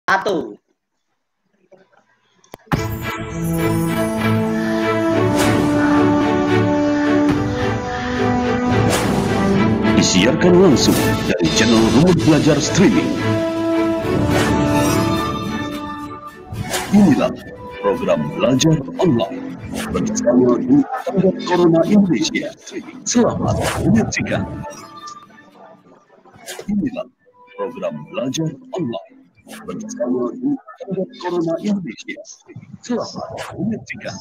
Satu. Disiarkan langsung dari channel Rumah Belajar Streaming. Inilah program belajar online bersama Guru Tanggap Corona Indonesia. Selamat menyaksikan. Inilah program belajar online bersama Guru Tanggap Corona Indonesia. Selamat menyaksikan.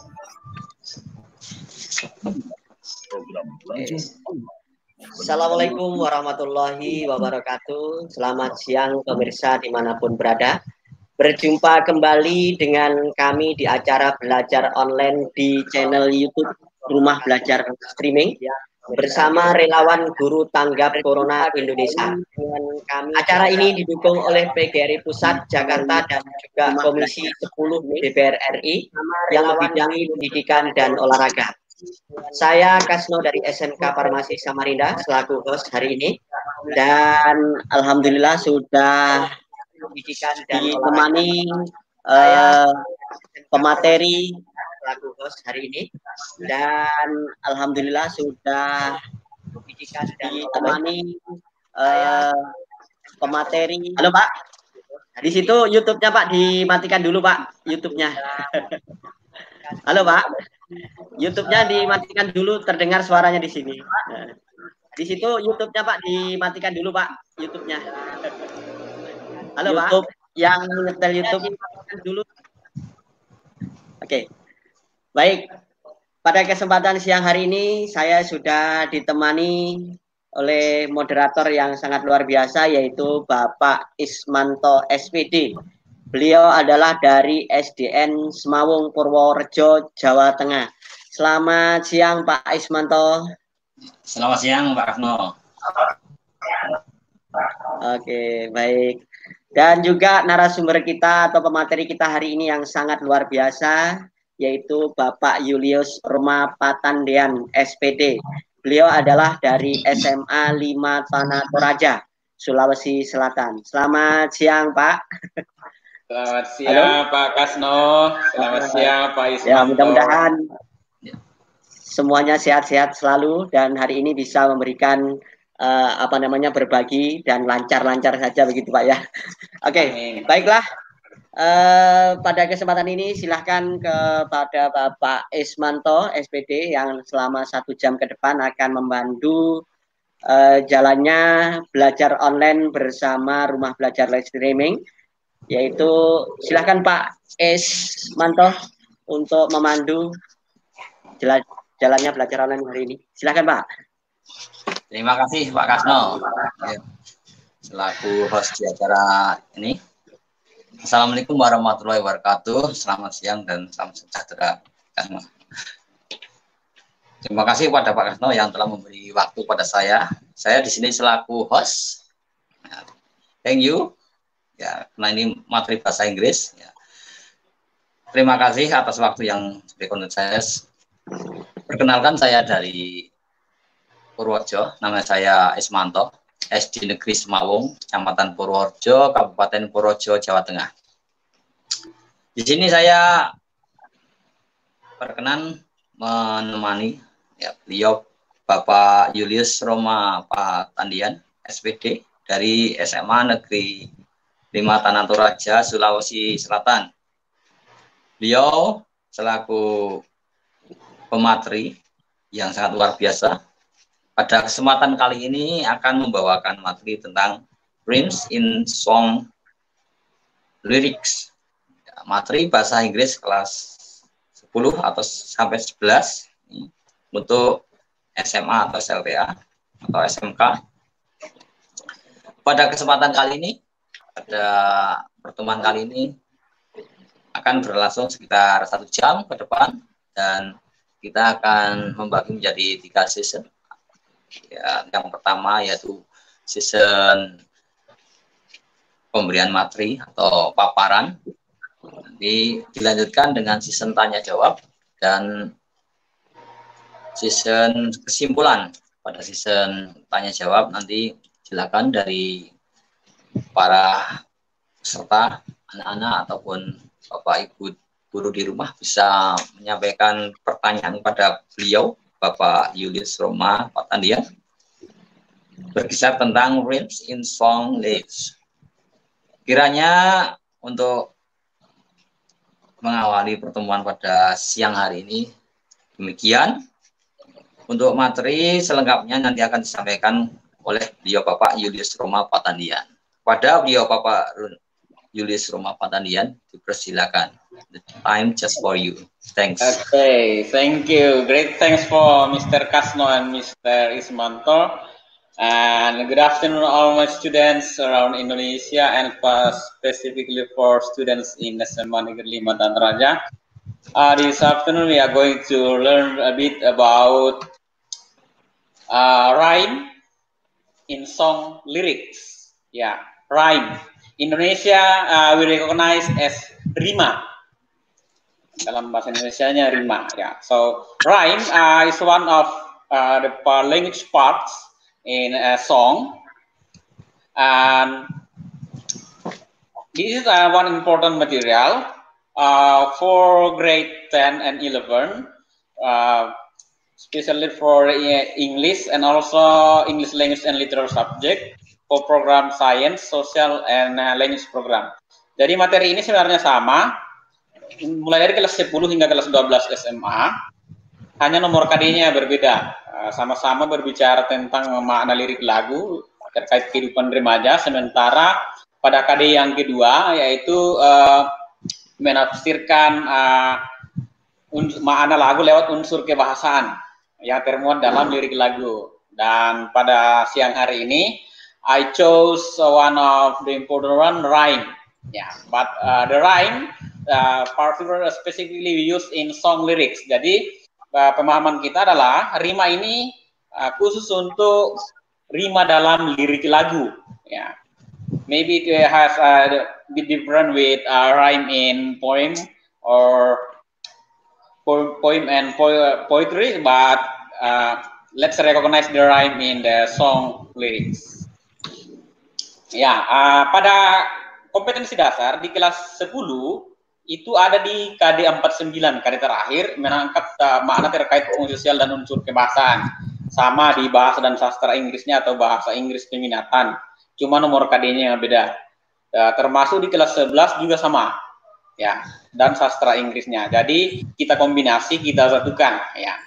Program belajar online. Assalamualaikum warahmatullahi wabarakatuh. Selamat siang pemirsa dimanapun berada. Berjumpa kembali dengan kami di acara belajar online di channel YouTube Rumah Belajar Streaming bersama relawan Guru Tanggap Corona Indonesia. Acara ini didukung oleh PGRI Pusat Jakarta dan juga Komisi 10 DPR RI yang membidangi pendidikan dan olahraga. Saya Kasno dari SMK Farmasi Samarinda selaku host hari ini, dan alhamdulillah sudah ditemani pemateri selaku host hari ini, dan alhamdulillah sudah ditemani pemateri. Halo Pak, di situ YouTube-nya Pak dimatikan dulu Pak, YouTube-nya. Halo Pak, YouTube-nya dimatikan dulu, terdengar suaranya di sini. Nah, di situ YouTube-nya Pak dimatikan dulu Pak, YouTube-nya. Halo YouTube, Pak, yang nyetel YouTube dimatikan dulu. Oke, baik. Pada kesempatan siang hari ini saya sudah ditemani oleh moderator yang sangat luar biasa, yaitu Bapak Ismanto SPD. Beliau adalah dari SDN Semawung Purworejo, Jawa Tengah. Selamat siang Pak Ismanto. Selamat siang Pak Kasno. Oke, baik. Dan juga narasumber kita atau pemateri kita hari ini yang sangat luar biasa, yaitu Bapak Julius Roma Patandean, SPD. Beliau adalah dari SMA 5 Tanah Toraja, Sulawesi Selatan. Selamat siang Pak. Selamat siang Pak Kasno, selamat siang Pak Ismanto. Ya, mudah-mudahan semuanya sehat-sehat selalu dan hari ini bisa memberikan berbagi dan lancar-lancar saja begitu Pak ya. Oke, baiklah. Pada kesempatan ini silahkan kepada Bapak Ismanto SPD yang selama 1 jam ke depan akan membantu jalannya belajar online bersama Rumah Belajar Live Streaming. Yaitu silahkan Pak Ismanto untuk memandu jalannya belajar online hari ini. Silahkan Pak. Terima kasih Pak Kasno. Selaku host di acara ini. Assalamualaikum warahmatullahi wabarakatuh. Selamat siang dan salam sejahtera. Terima kasih kepada Pak Kasno yang telah memberi waktu pada saya. Saya di sini selaku host. Thank you. Ya, karena ini materi bahasa Inggris. Ya. Terima kasih atas waktu yang diberikan untuk saya. Perkenalkan, saya dari Purworejo, nama saya Ismanto, SD Negeri Semawung, Kecamatan Purworejo, Kabupaten Purworejo, Jawa Tengah. Di sini saya berkenan menemani ya, beliau Bapak Julius Roma Patandean, SPD, dari SMA Negeri 5 Tanah Toraja, Sulawesi Selatan. Beliau selaku pemateri yang sangat luar biasa. Pada kesempatan kali ini akan membawakan materi tentang Rhymes in Song Lyrics. Materi bahasa Inggris kelas 10 atau sampai 11 untuk SMA atau SLTA atau SMK. Pada kesempatan kali ini, pada pertemuan kali ini akan berlangsung sekitar 1 jam ke depan dan kita akan membagi menjadi 3 season. Ya, yang pertama yaitu season pemberian materi atau paparan. Nanti dilanjutkan dengan season tanya jawab dan season kesimpulan. Pada season tanya jawab nanti silakan dari para peserta anak-anak ataupun Bapak Ibu guru di rumah bisa menyampaikan pertanyaan pada beliau, Bapak Julius Roma Patandian, berkisar tentang rhymes in song lyrics. Kiranya untuk mengawali pertemuan pada siang hari ini demikian. Untuk materi selengkapnya nanti akan disampaikan oleh beliau Bapak Julius Roma Patandian. Pada beliau Bapak Julius Roma Patandian, dipersilakan. The time just for you. Thanks. Okay, thank you. Great thanks for Mr. Kasno and Mr. Ismanto. And good afternoon all my students around Indonesia and specifically for students in SMA Negeri 5 Danaraja. This afternoon we are going to learn a bit about rhyme in song lyrics. Yeah, rhyme. Indonesia we recognize as rima. Dalam bahasa Indonesianya rima. Yeah. So rhyme is one of the language parts in a song, and this is one important material for grade 10 and 11, especially for English and also English language and literature subject, for program science, social, and language program. Jadi materi ini sebenarnya sama, mulai dari kelas 10 hingga kelas 12 SMA, hanya nomor KD-nya berbeda. Sama-sama berbicara tentang makna lirik lagu terkait kehidupan remaja, sementara pada KD yang kedua yaitu menafsirkan makna lagu lewat unsur kebahasaan yang termuat dalam lirik lagu. Dan pada siang hari ini I chose one of the important one, rhyme. Yeah, but the rhyme particularly specifically used in song lyrics. Jadi pemahaman kita adalah rima ini khusus untuk rima dalam lirik lagu. Yeah. Maybe it has a bit different with rhyme in poem or poem and poetry, but let's recognize the rhyme in the song lyrics. Ya, pada kompetensi dasar di kelas 10 itu ada di KD 49, KD terakhir, menangkap makna terkait fungsi sosial dan unsur kebahasaan. Sama di bahasa dan sastra Inggrisnya atau bahasa Inggris peminatan. Cuma nomor KD-nya yang beda. Termasuk di kelas 11 juga sama. Ya, dan sastra Inggrisnya. Jadi kita kombinasi, kita satukan. Ya.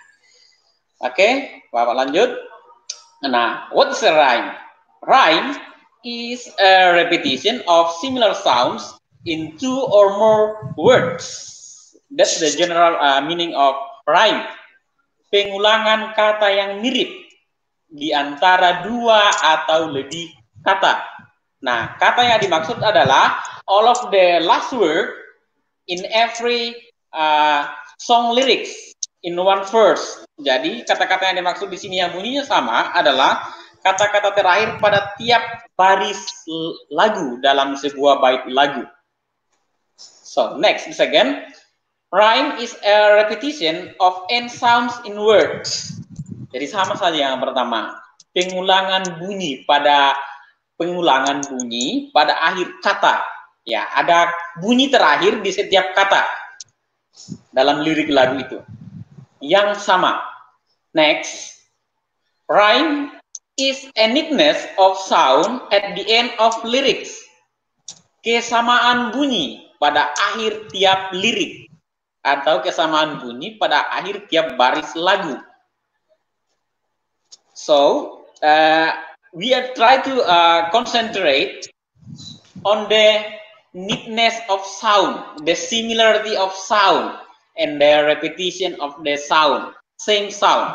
Oke, Bapak lanjut. Nah, what is a rhyme? Rhyme is a repetition of similar sounds in two or more words. That's the general meaning of rhyme. Pengulangan kata yang mirip di antara dua atau lebih kata. Nah, kata yang dimaksud adalah all of the last word in every song lyrics in one verse. Jadi kata-kata yang dimaksud di sini yang bunyinya sama adalah kata-kata terakhir pada tiap baris lagu dalam sebuah bait lagu. So, next is again, rhyme is a repetition of end sounds in words. Jadi sama saja yang pertama, pengulangan bunyi pada akhir kata. Ya, ada bunyi terakhir di setiap kata dalam lirik lagu itu. Yang sama. Next, rhyme is a neatness of sound at the end of lyrics. Kesamaan bunyi pada akhir tiap lirik atau kesamaan bunyi pada akhir tiap baris lagu. So, we are try to concentrate on the neatness of sound, the similarity of sound, and the repetition of the sound, same sound.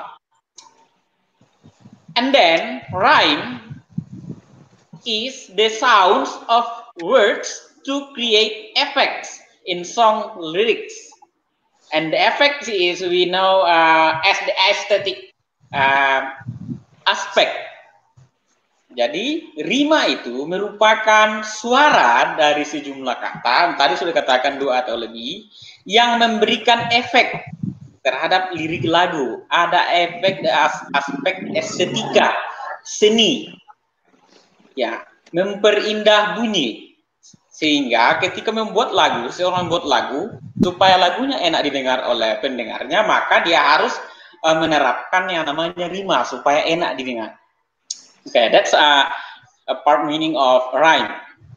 And then rhyme is the sounds of words to create effects in song lyrics. And the effect is, we know, as the aesthetic aspect. Jadi rima itu merupakan suara dari sejumlah kata, tadi sudah katakan dua atau lebih, yang memberikan efek terhadap lirik lagu. Ada efek aspek estetika, seni, ya, memperindah bunyi, Sehingga ketika membuat lagu, seorang membuat lagu, supaya lagunya enak didengar oleh pendengarnya, maka dia harus menerapkan yang namanya rima supaya enak didengar. Okay, that's a part meaning of rhyme.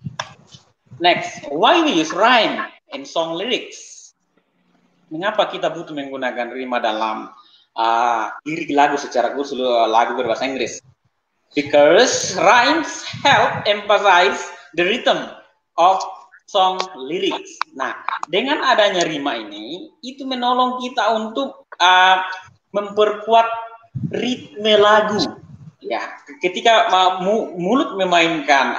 Next, why we use rhyme in song lyrics? Mengapa kita butuh menggunakan rima dalam lirik lagu secara khusus lagu berbahasa Inggris? Because rhymes help emphasize the rhythm of song lyrics. Nah, dengan adanya rima ini, itu menolong kita untuk memperkuat ritme lagu. Ya, ketika mulut memainkan,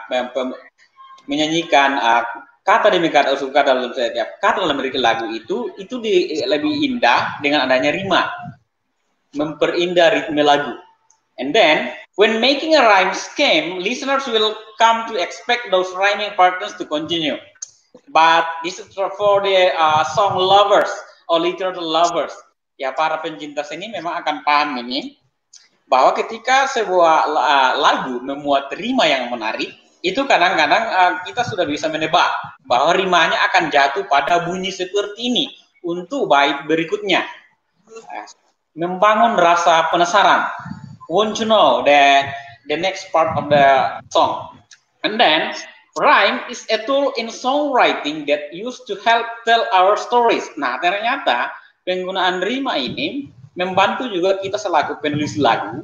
menyanyikan kata demi kata, unsur kata dalam setiap kata dalam lirik lagu itu lebih indah dengan adanya rima, memperindah ritme lagu. And then, when making a rhyme scheme, listeners will come to expect those rhyming partners to continue. But this is for the song lovers or literature lovers. Ya, para pencinta seni memang akan paham ini, bahwa ketika sebuah lagu memuat rima yang menarik, itu kadang-kadang kita sudah bisa menebak bahwa rimanya akan jatuh pada bunyi seperti ini untuk bait berikutnya. Membangun rasa penasaran. Want to know the next part of the song. And then, rhyme is a tool in songwriting that used to help tell our stories. Nah, ternyata penggunaan rima ini membantu juga kita selaku penulis lagu,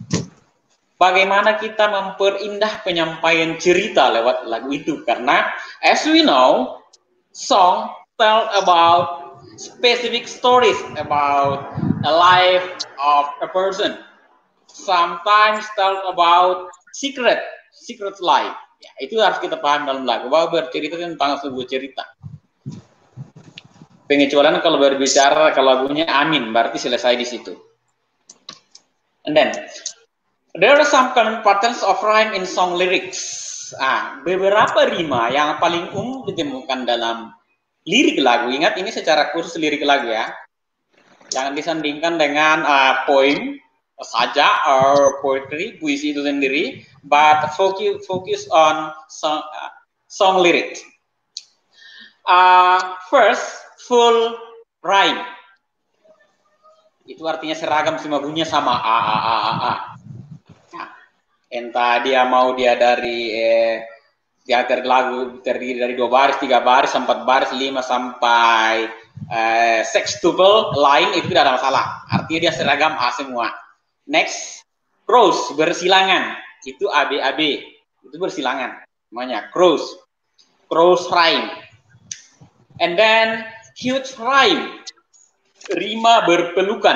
bagaimana kita memperindah penyampaian cerita lewat lagu itu. Karena, as we know, song tell about specific stories about a life of a person. Sometimes tell about secret life. Ya, itu harus kita paham dalam lagu, bahwa bercerita tentang sebuah cerita. Pengecualian kalau berbicara kalau lagunya amin, berarti selesai di situ. And then there are some common patterns of rhyme in song lyrics. Beberapa rima yang paling umum ditemukan dalam lirik lagu. Ingat, ini secara khusus lirik lagu ya. Jangan disandingkan dengan poem saja or poetry, puisi itu sendiri, but focus on song lyrics. First, full rhyme. Itu artinya seragam, semua bunyinya sama, entah dia mau dia dari lagu terdiri dari 2 baris, 3 baris, 4 baris, 5 sampai sextuple line, itu tidak ada masalah. Artinya dia seragam A semua. Next, cross, bersilangan. Itu ABAB. Itu bersilangan. Namanya cross rhyme. And then huge rhyme. Rima berpelukan.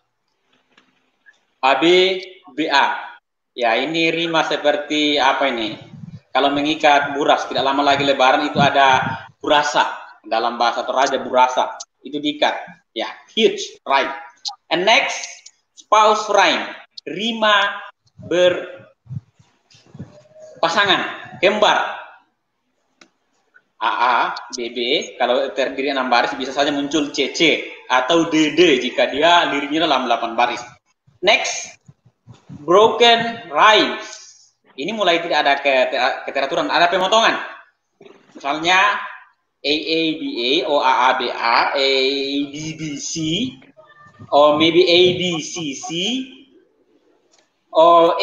ABBA. Ya, ini rima seperti apa ini? Kalau mengikat buras, tidak lama lagi lebaran itu ada burasa. Dalam bahasa Toraja burasa. Itu diikat. Ya, huge rhyme. And next, spouse rhyme. Rima berpasangan, kembar. AA, BB, kalau terdiri 6 baris bisa saja muncul CC atau DD jika dia liriknya dalam 8 baris. Next, broken rhymes. Ini mulai tidak ada keteraturan, ada pemotongan. Misalnya AABA, OAABA, ABBC, or maybe ABCC, or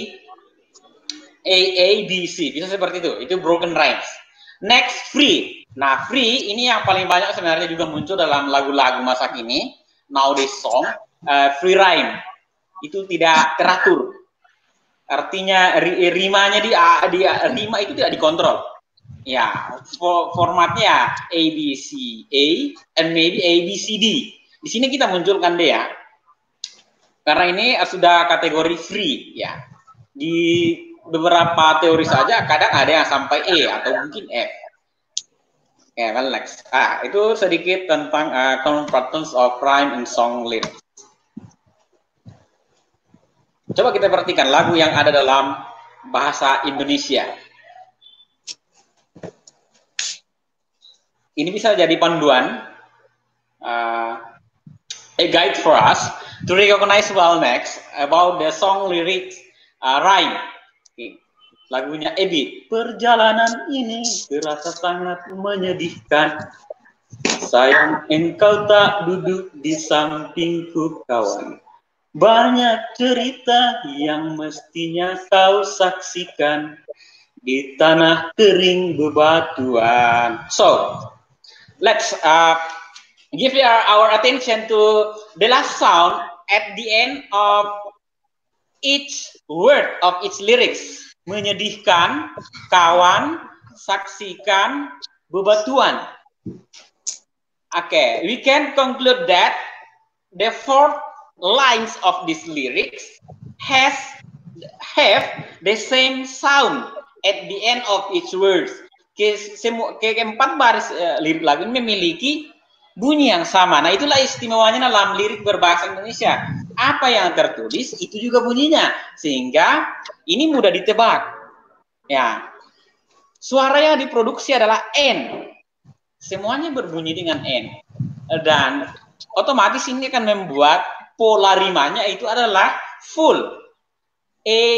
AABC. Bisa seperti itu. Itu broken rhymes. Next, free. Nah, free ini yang paling banyak sebenarnya juga muncul dalam lagu-lagu masa kini. Nowadays song, free rhyme. Itu tidak teratur. Artinya rimanya rima itu tidak dikontrol. Ya, formatnya ABCA and maybe ABCD. Di sini kita munculkan D ya. Karena ini sudah kategori free ya. Di beberapa teori saja kadang ada yang sampai E atau mungkin F. Ya, well, next. Itu sedikit tentang common patterns of rhyme and song lyrics. Coba kita perhatikan lagu yang ada dalam bahasa Indonesia. Ini bisa jadi panduan, a guide for us to recognize well next about the song lyrics rhyme. Lagunya Ebi. Perjalanan ini terasa sangat menyedihkan. Sayang engkau tak duduk di sampingku kawan. Banyak cerita yang mestinya kau saksikan di tanah kering bebatuan. So, let's give our attention to the last sound at the end of each word of its lyrics. Menyedihkan, kawan, saksikan, bebatuan. Okay, we can conclude that the 4 lines of these lyrics have the same sound at the end of each words. Keempat baris lirik lagu ini memiliki bunyi yang sama. Nah, itulah istimewanya dalam lirik berbahasa Indonesia. Apa yang tertulis itu juga bunyinya, sehingga ini mudah ditebak. Ya, suara yang diproduksi adalah N. Semuanya berbunyi dengan N. Dan otomatis ini akan membuat pola rimanya itu adalah full. A.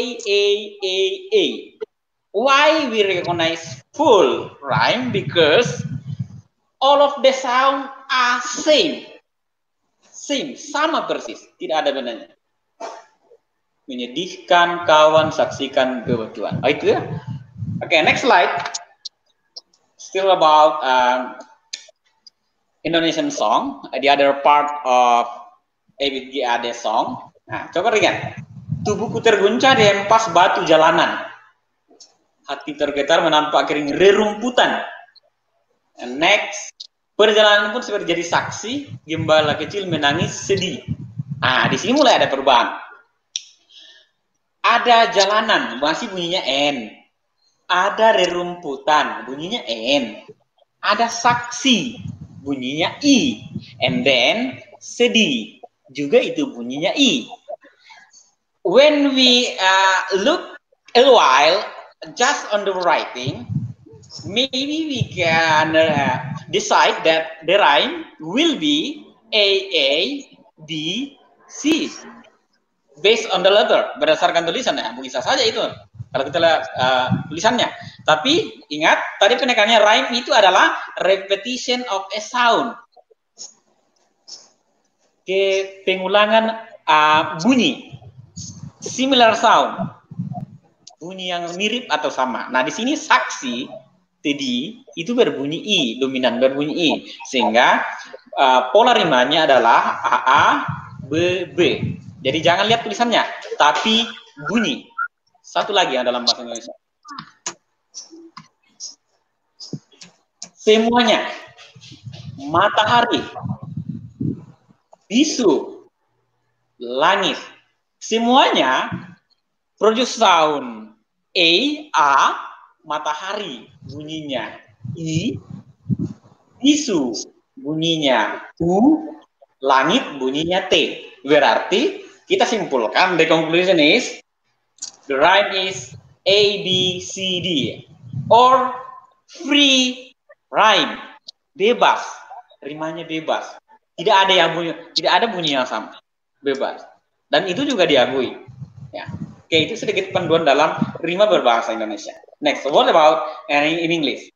Why we recognize full rhyme? Because all of the sound are same, sama persis, tidak ada bedanya. Menyedihkan, kawan, saksikan, bebatuan. Oh, itu ya. Okay, next slide. Still about Indonesian song, the other part of Ebit G. Ade song. Nah, coba lihat. Tubuhku terguncang di hempas batu jalanan. Hati tergetar menampak kering rerumputan. And next, perjalanan pun seperti jadi saksi, gembala kecil menangis sedih. Nah, di sini mulai ada perubahan. Ada jalanan, masih bunyinya N. Ada rerumputan, bunyinya N. Ada saksi, bunyinya I. And then, sedih, juga itu bunyinya I. When we look a while, just on the writing, maybe we can decide that the rhyme will be A, B, C. Based on the letter, berdasarkan tulisannya, bisa saja itu. Kalau kita lihat tulisannya. Tapi ingat, tadi penekannya rhyme itu adalah repetition of a sound. Pengulangan bunyi. Similar sound. Bunyi yang mirip atau sama. Nah, di sini saksi, tadi, itu berbunyi I, dominan berbunyi I. Sehingga pola rimanya adalah A, B, B. Jadi jangan lihat tulisannya, tapi bunyi. Satu lagi yang dalam bahasa Indonesia. Semuanya. Matahari. Bisu. Langit. Semuanya produce sound. A, matahari bunyinya. I, bisu bunyinya. U, langit bunyinya T. Berarti kita simpulkan, the conclusion is the rhyme is A, B, C, D, or free rhyme, bebas, rimanya bebas, tidak ada yang bunyi, tidak ada bunyi yang sama, bebas, dan itu juga diakui. Ya, oke, itu sedikit panduan dalam rima berbahasa Indonesia. Next, what about in English?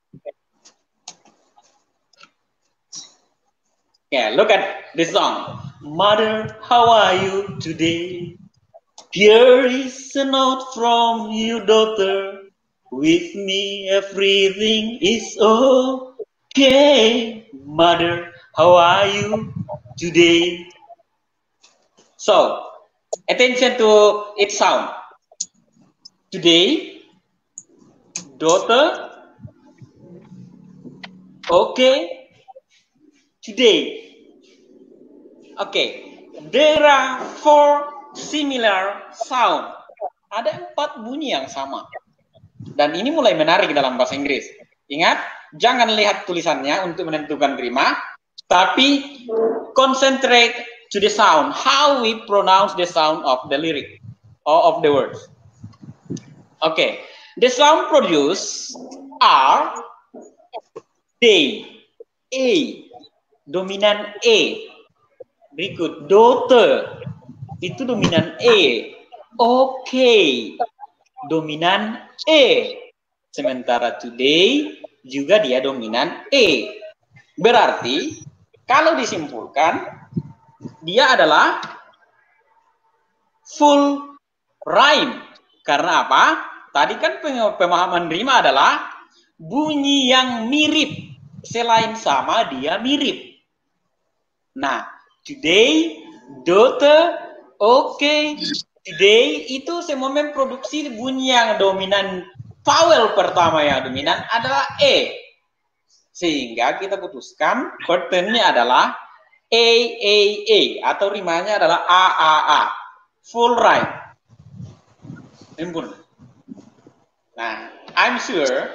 Yeah, look at this song. Mother, how are you today? Here is a note from your daughter. With me, everything is okay. Mother, how are you today? So, attention to its sound. Today, daughter, okay. Today, okay. There are 4 similar sound. Ada 4 bunyi yang sama. Dan ini mulai menarik dalam bahasa Inggris. Ingat, jangan lihat tulisannya untuk menentukan rima, tapi concentrate to the sound. How we pronounce the sound of the lyric or of the words. Okay, the sound produced are they, A, dominan E. Berikut daughter, itu dominan E. Okay. dominan E. Sementara today juga dia dominan E. Berarti kalau disimpulkan dia adalah full rhyme. Karena apa? Tadi kan pemahaman rima adalah bunyi yang mirip. Selain sama, dia mirip. Nah, today, daughter, okay, today itu semua memproduksi bunyi yang dominan. Vowel pertama yang dominan adalah E. Sehingga kita putuskan patternnya adalah A, atau rimanya adalah A. Full rhyme. Sempurna. Nah, I'm sure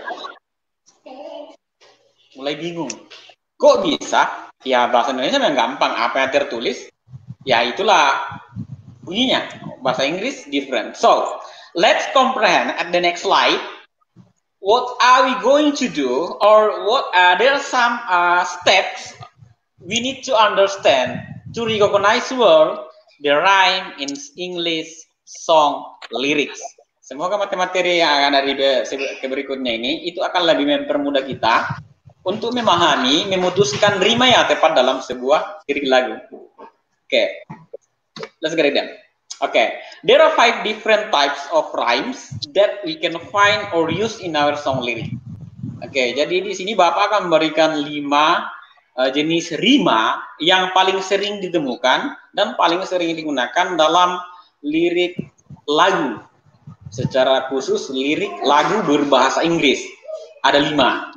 mulai bingung. Kok bisa? Ya bahasa Indonesia memang gampang. Apa yang tertulis, ya itulah bunyinya. Bahasa Inggris different. So, let's comprehend at the next slide. What are we going to do, or what are there some steps we need to understand to recognize well the rhyme in English song lyrics. Semoga materi-materi yang akan dari berikutnya ini itu akan lebih mempermudah kita untuk memahami, memutuskan rima yang tepat dalam sebuah lirik lagu. Okay, let's get it done. Okay, there are 5 different types of rhymes that we can find or use in our song lyric. Okay, jadi di sini Bapak akan memberikan 5 jenis rima yang paling sering ditemukan dan paling sering digunakan dalam lirik lagu. Secara khusus lirik lagu berbahasa Inggris. Ada 5.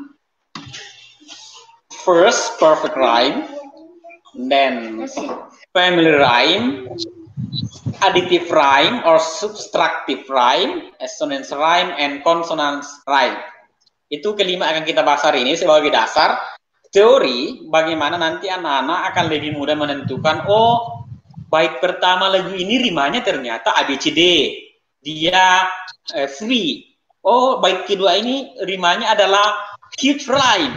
First, perfect rhyme, then family rhyme, additive rhyme or subtractive rhyme, assonance rhyme, and consonance rhyme. Itu kelima akan kita bahas hari ini sebagai dasar teori bagaimana nanti anak-anak akan lebih mudah menentukan, oh, bait pertama lagu ini rimanya ternyata ABCD, dia free. Oh, bait kedua ini rimanya adalah cute rhyme,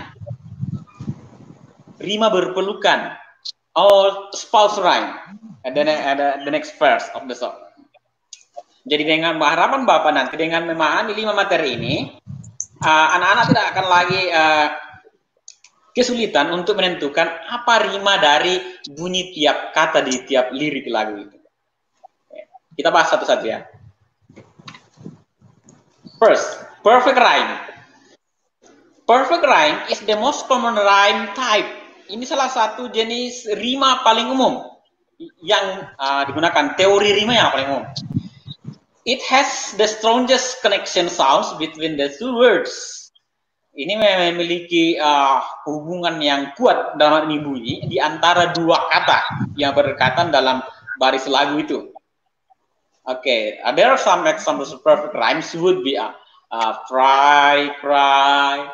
rima berpelukan. Oh, spouse rhyme. And then the next verse of the song. Jadi dengan harapan Bapak nanti dengan memahami 5 materi ini, anak-anak tidak akan lagi kesulitan untuk menentukan apa rima dari bunyi tiap kata di tiap lirik lagu itu. Kita bahas satu-satu ya. First, perfect rhyme. Perfect rhyme is the most common rhyme type. Ini salah satu jenis rima paling umum yang digunakan, teori rima yang paling umum. It has the strongest connection sounds between the two words. Ini memiliki hubungan yang kuat dalam ini bunyi di antara 2 kata yang berdekatan dalam baris lagu itu. Okay, there are some examples of perfect rhymes would be fry, cry,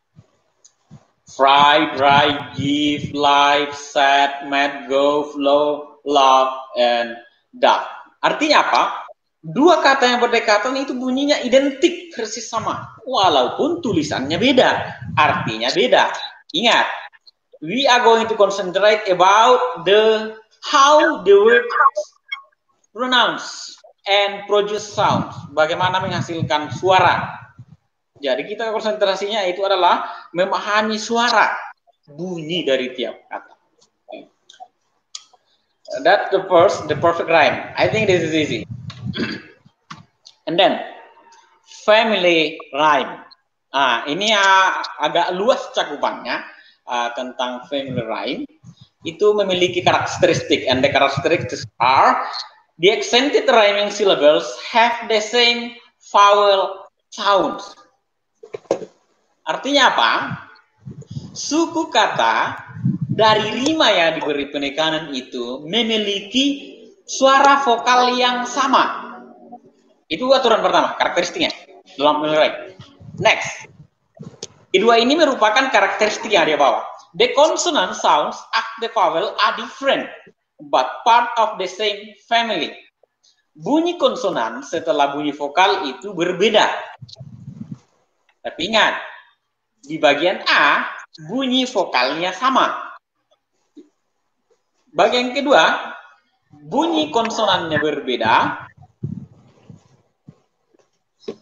fry, dry, give, life, sad, mad, go, flow, love, and die. Artinya apa? 2 kata yang berdekatan itu bunyinya identik, persis sama. Walaupun tulisannya beda, artinya beda. Ingat, we are going to concentrate about how the word pronounce and produce sounds. Bagaimana menghasilkan suara. Jadi kita konsentrasinya itu adalah memahami suara, bunyi dari tiap kata. That's the perfect rhyme. I think this is easy. And then family rhyme. Ini agak luas cakupannya tentang family rhyme. Itu memiliki karakteristik, and the characteristics are the accented rhyming syllables have the same vowel sounds. Artinya apa? Suku kata dari rima yang diberi penekanan itu memiliki suara vokal yang sama. Itu aturan pertama, karakteristiknya dalam family. Next, kedua ini merupakan karakteristik yang dia bawa. The consonant sounds after the vowel are different, but part of the same family. Bunyi konsonan setelah bunyi vokal itu berbeda. Tapi ingat, di bagian A, bunyi vokalnya sama. Bagian kedua, bunyi konsonannya berbeda,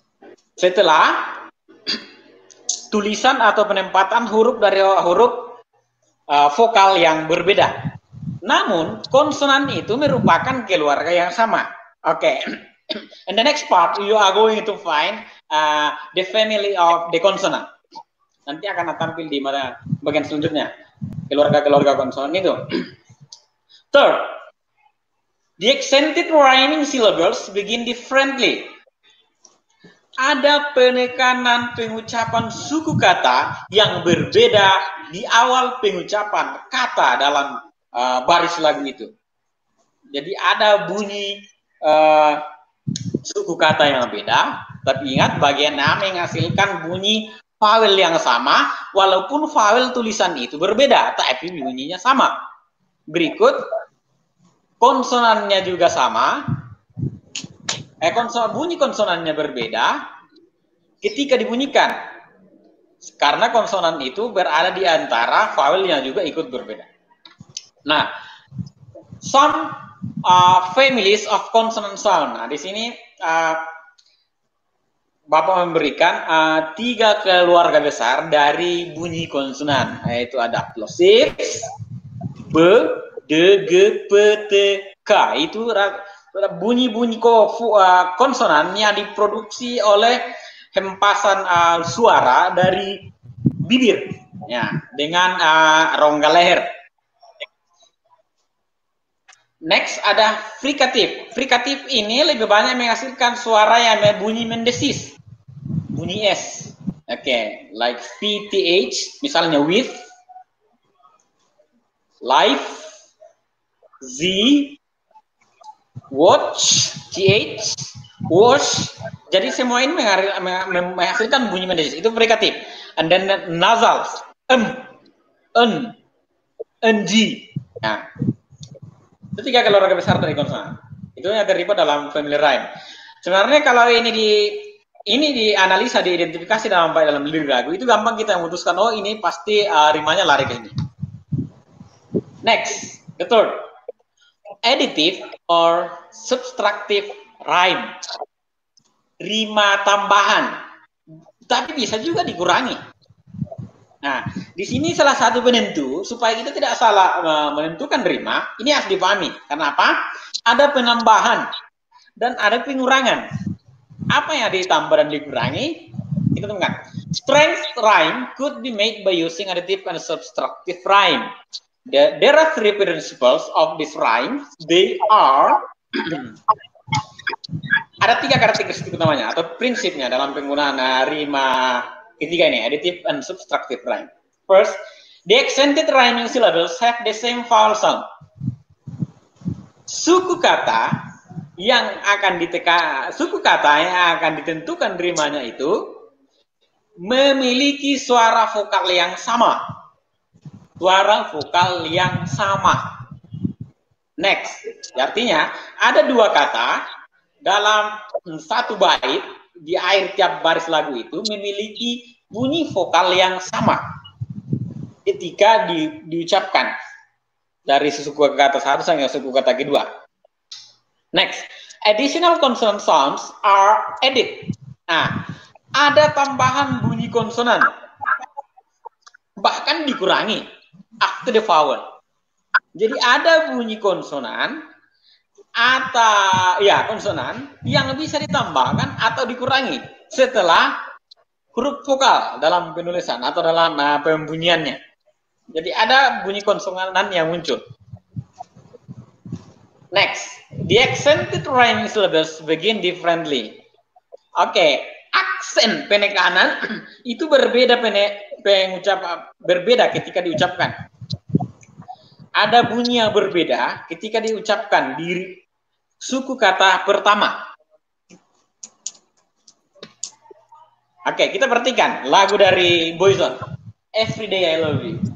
setelah tulisan atau penempatan huruf dari huruf vokal yang berbeda. Namun konsonan itu merupakan keluarga yang sama. Oke. In the next part, you are going to find the family of the consonant. Nanti akan tampil di bagian selanjutnya. Keluarga-keluarga konsonan itu. Third, the accented rhyming syllables begin differently. Ada penekanan pengucapan suku kata yang berbeda di awal pengucapan kata dalam baris lagu itu. Jadi ada bunyi suku kata yang beda, tapi ingat bagian A menghasilkan bunyi vowel yang sama, walaupun vowel tulisan itu berbeda, tapi bunyinya sama. Berikut konsonannya juga sama. Bunyi konsonannya berbeda ketika dibunyikan, karena konsonan itu berada di antara vowelnya juga ikut berbeda. Nah, some families of consonant sound. Nah, di sini Bapak memberikan 3 keluarga besar dari bunyi konsonan, yaitu ada plosives, b, d, g, p, t, k. Itu bunyi-bunyi konsonan yang diproduksi oleh hempasan suara dari bibir, ya, dengan rongga leher. Next ada frikatif. Frikatif ini lebih banyak menghasilkan suara yang bunyi mendesis, bunyi s. Oke, like pth, misalnya with, life, z, watch, th, wash. Jadi semua ini menghasilkan bunyi mendesis. Itu frikatif. And then nasals, ng. Nah, itu 3 keluarga besar dari konsonan. Itu yang terlibat dalam family rhyme. Sebenarnya kalau ini dianalisa, diidentifikasi dalam lirik lagu, itu gampang kita memutuskan, oh ini pasti rimanya lari ke ini. Next, the third, additive or subtractive rhyme. Rima tambahan, tapi bisa juga dikurangi. Nah, di sini salah satu penentu supaya kita tidak salah menentukan rima, ini harus dipahami. Kenapa? Ada penambahan dan ada pengurangan. Apa yang ditambah dan dikurangi? Kita temukan. Strength rhyme could be made by using additive and subtractive rhyme. There are 3 principles of this rhyme. They are ada 3 karakteristik utamanya atau prinsipnya dalam penggunaan rima ketiga ini, additive and subtractive rhyme. First, the accented rhyming syllables have the same vowel sound. Suku kata yang akan ditentukan rimanya itu memiliki suara vokal yang sama. Suara vokal yang sama. Next, artinya ada 2 kata dalam 1 bait di akhir tiap baris lagu itu memiliki bunyi vokal yang sama ketika diucapkan dari suku kata satu sampai suku kata kedua. Next, additional consonant sounds are added. Nah, ada tambahan bunyi konsonan, bahkan dikurangi after the vowel. Jadi ada bunyi konsonan konsonan yang bisa ditambahkan atau dikurangi setelah huruf vokal dalam penulisan atau dalam pembunyiannya. Jadi ada bunyi konsonan yang muncul. Next, the accented rhyming syllables begin differently. Oke, aksen penekanan itu berbeda berbeda ketika diucapkan. Ada bunyi yang berbeda ketika diucapkan di suku kata pertama. Oke, kita perhatikan lagu dari Boyzone, Every Day I Love You.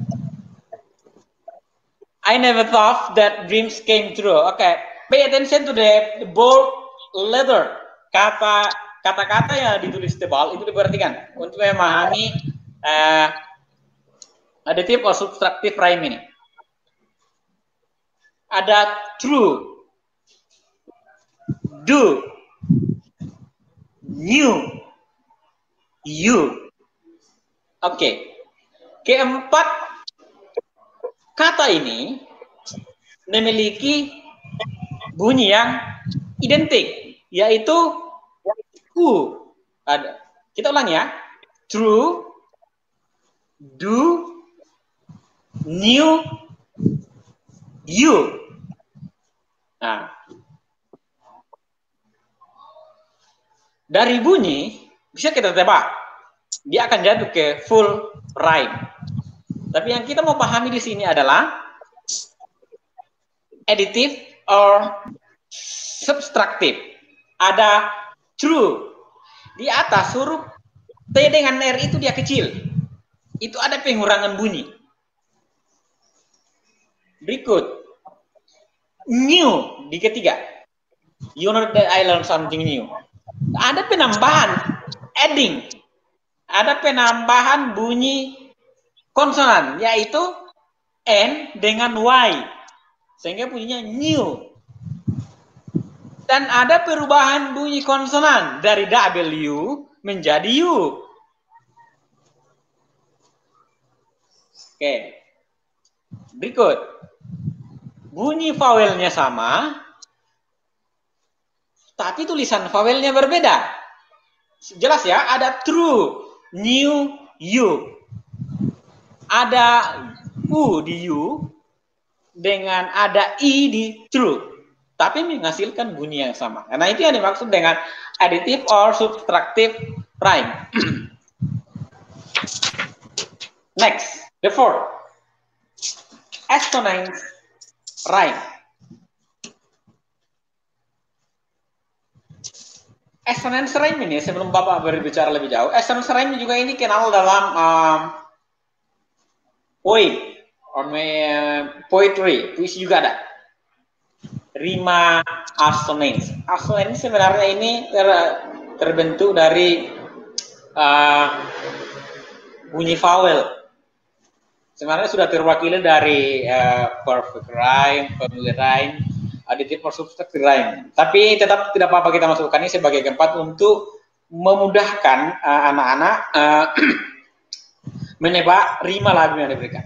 I never thought that dreams came true. Oke, pay attention to the bold letter. Kata-kata yang ditulis tebal itu diperhatikan untuk memahami additive or subtractive rhyme ini. Ada true, do, new, you. Oke. Keempat kata ini memiliki bunyi yang identik, yaitu who. Kita ulang ya. True, do, new, you. Nah, dari bunyi bisa kita tebak, dia akan jatuh ke full rhyme. Tapi yang kita mau pahami di sini adalah additive or subtractive. Ada true. Di atas huruf T dengan R itu dia kecil. Itu ada pengurangan bunyi. Berikut. New di ketiga. You know that I learned something new. Ada penambahan. Adding. Ada penambahan bunyi konsonan, yaitu N dengan Y. Sehingga bunyinya new. Dan ada perubahan bunyi konsonan dari W menjadi U. Oke. Berikut. Bunyi vowelnya sama, tapi tulisan vowelnya berbeda. Jelas ya, ada true, new, U. Ada U di U dengan ada I di true, tapi menghasilkan bunyi yang sama. Nah, itu yang dimaksud dengan additive or subtractive rhyme. Next, the fourth, assonance rhyme. Assonance rhyme ini, sebelum Bapak berbicara lebih jauh, assonance rhyme juga ini kenal dalam poetry, puisi juga ada. Rima assonance. Assonance sebenarnya ini terbentuk dari bunyi vowel. Sebenarnya sudah terwakili dari perfect rhyme, family rhyme, additive or subtractive rhyme. Tapi tetap tidak apa-apa kita masukkan ini sebagai tempat untuk memudahkan anak-anak menebak rima lagu yang diberikan.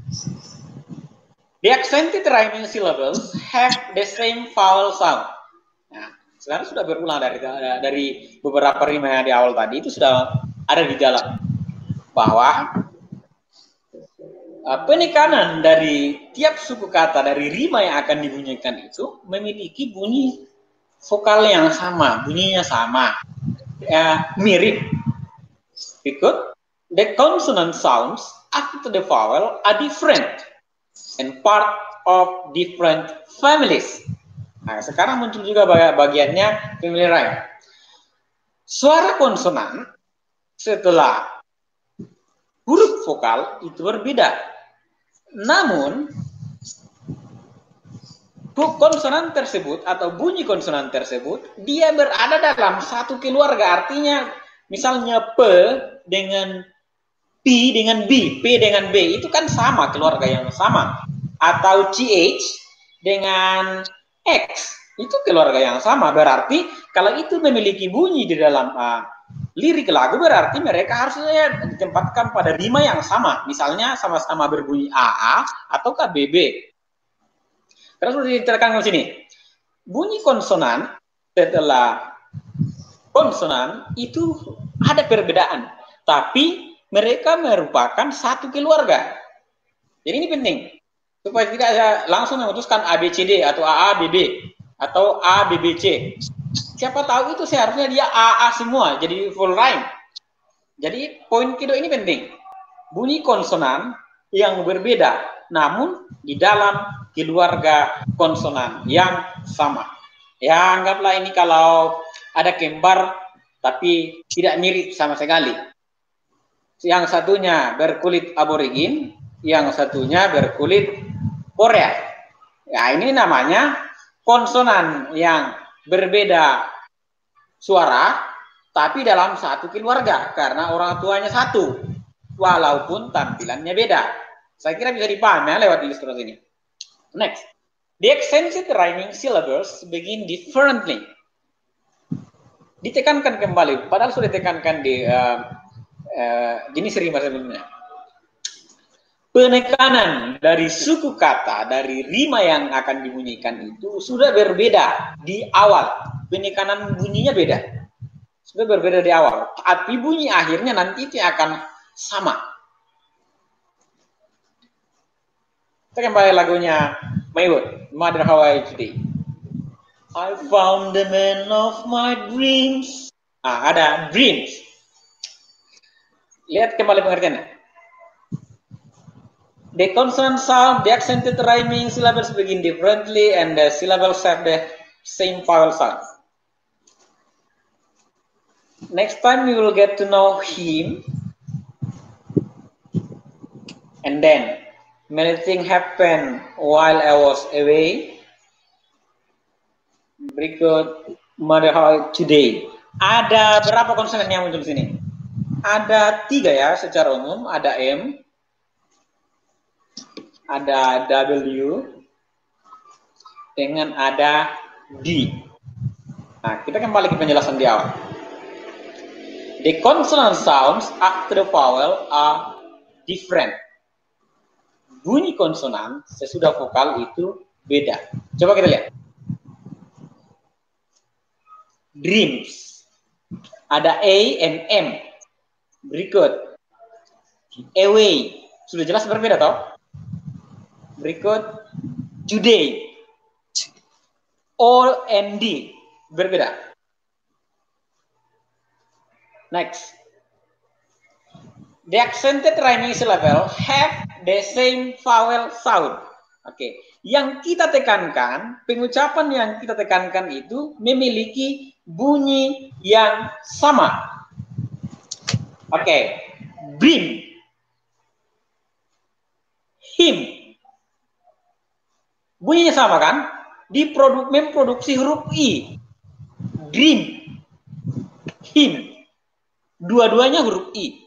The accented rhyming syllables have the same vowel sound. Nah, sekarang sudah berulang dari beberapa rima yang di awal tadi, itu sudah ada di dalam bahwa penekanan dari tiap suku kata dari rima yang akan dibunyikan itu memiliki bunyi vokal yang sama, bunyinya sama, mirip. Berikut, the consonant sounds after the vowel are different and part of different families. Nah, sekarang muncul juga bagiannya family rhyme. Suara konsonan setelah huruf vokal itu berbeda. Namun, konsonan tersebut atau bunyi konsonan tersebut, dia berada dalam satu keluarga. Artinya, misalnya P dengan P dengan B, P dengan B, itu kan sama, keluarga yang sama. Atau CH dengan X, itu keluarga yang sama. Berarti, kalau itu memiliki bunyi di dalam lirik lagu, berarti mereka harusnya ditempatkan pada rima yang sama. Misalnya, sama-sama berbunyi AA atau KBB. Terus ditekan ke sini. Bunyi konsonan setelah konsonan itu ada perbedaan. Tapi, mereka merupakan satu keluarga. Jadi ini penting. Supaya tidak langsung memutuskan ABCD atau AABB atau ABBC. Siapa tahu itu seharusnya dia AA semua, jadi full rhyme. Jadi poin kedua ini penting. Bunyi konsonan yang berbeda, namun di dalam keluarga konsonan yang sama. Ya, anggaplah ini kalau ada kembar tapi tidak mirip sama sekali. Yang satunya berkulit aborigin, yang satunya berkulit Korea. Ya, ini namanya konsonan yang berbeda suara, tapi dalam satu keluarga, karena orang tuanya satu, walaupun tampilannya beda. Saya kira bisa dipahami ya, lewat ilustrasi ini. Next, the accented rhyming syllables begin differently. Ditekankan kembali, padahal sudah ditekankan di jenis rima sebelumnya. Penekanan dari suku kata, dari rima yang akan dibunyikan itu sudah berbeda di awal. Penekanan bunyinya beda. Sudah berbeda di awal. Tapi bunyi akhirnya nanti itu akan sama. Kita kembali lagunya Maywood, Mother How Are You Today. I found the man of my dreams. Ada dreams. Lihat kembali pengertiannya. The consonant sound, the accented rhyming syllables begin differently, and the syllables have the same vowel sound. Next time we will get to know him, and then many things happened while I was away. Berikut Mother How Are You Today. Ada berapa konsonan yang muncul di sini? Ada 3 ya secara umum. Ada M, ada W, dengan ada D. Nah, kita kembali ke penjelasan di awal. The consonant sounds after the vowel are different. Bunyi konsonan sesudah vokal itu beda. Coba kita lihat. Dreams. Ada A and M. Berikut. Away. Sudah jelas berbeda toh? Berikut today, O and D berbeda. Next, the accented rhyming syllable have the same vowel sound. Oke, yang kita tekankan, pengucapan yang kita tekankan itu memiliki bunyi yang sama. Oke, bring, him. Bunyinya sama kan? Memproduksi huruf I. Dream. Him. Dua-duanya huruf I.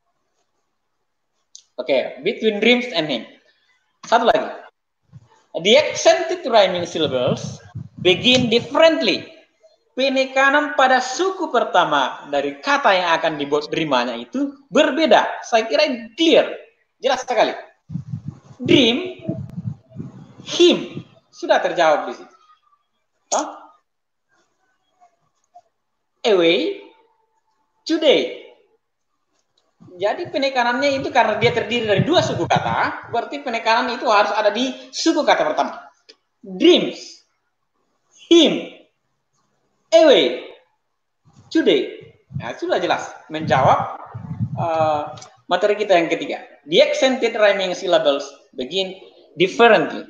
Oke, between dreams and him. Satu lagi. The accented rhyming syllables begin differently. Penekanan pada suku pertama dari kata yang akan dibuat rimanya itu berbeda. Saya kira ini clear. Jelas sekali. Dream, him, sudah terjawab di situ. Away, today. Jadi penekanannya itu karena dia terdiri dari 2 suku kata, berarti penekanan itu harus ada di suku kata pertama. Dreams, him, away, today. Nah, sudah jelas menjawab materi kita yang ketiga. The accented rhyming syllables begin differently.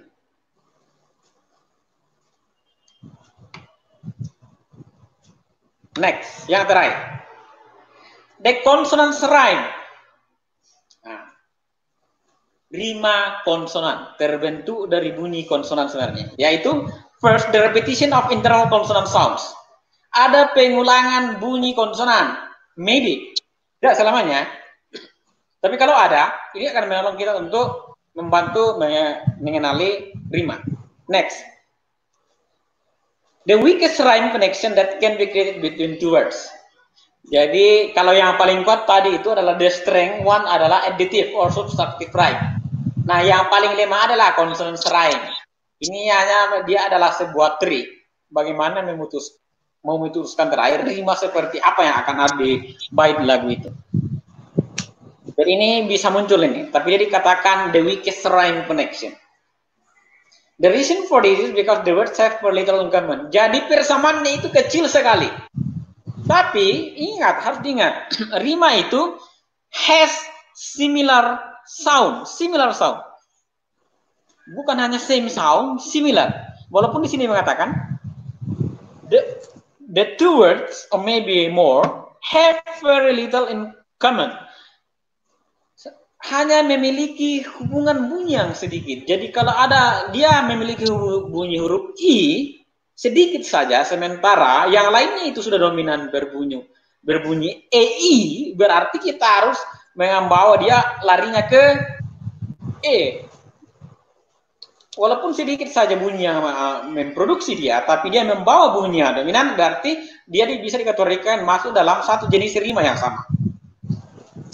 Next, yang terakhir. The consonants rhyme. Nah, rima konsonan terbentuk dari bunyi konsonan sebenarnya, yaitu first, the repetition of internal consonant sounds. Ada pengulangan bunyi konsonan, maybe, tidak selamanya. Tapi kalau ada, ini akan menolong kita untuk membantu mengenali rima. Next, the weakest rhyme connection that can be created between 2 words. Jadi kalau yang paling kuat tadi itu adalah the strength one adalah additive or subtractive rhyme. Nah, yang paling lemah adalah consonant rhyme. Ini hanya dia adalah sebuah trik bagaimana memutuskan terakhir rima seperti apa yang akan ada di bait lagu itu. Dan ini bisa muncul ini, tapi dia dikatakan the weakest rhyme connection. The reason for this is because the words have very little in common. Jadi persamaannya itu kecil sekali. Tapi ingat, harus diingat, rima itu has similar sound. Bukan hanya same sound, similar. Walaupun di sini mengatakan the 2 words or maybe more have very little in common. Hanya memiliki hubungan bunyi yang sedikit. Jadi kalau ada dia memiliki bunyi huruf I sedikit saja, sementara yang lainnya itu sudah dominan berbunyi EI, berarti kita harus membawa dia larinya ke E. Walaupun sedikit saja bunyi yang memproduksi dia, tapi dia membawa bunyi yang dominan, berarti dia bisa dikategorikan masuk dalam satu jenis rima yang sama.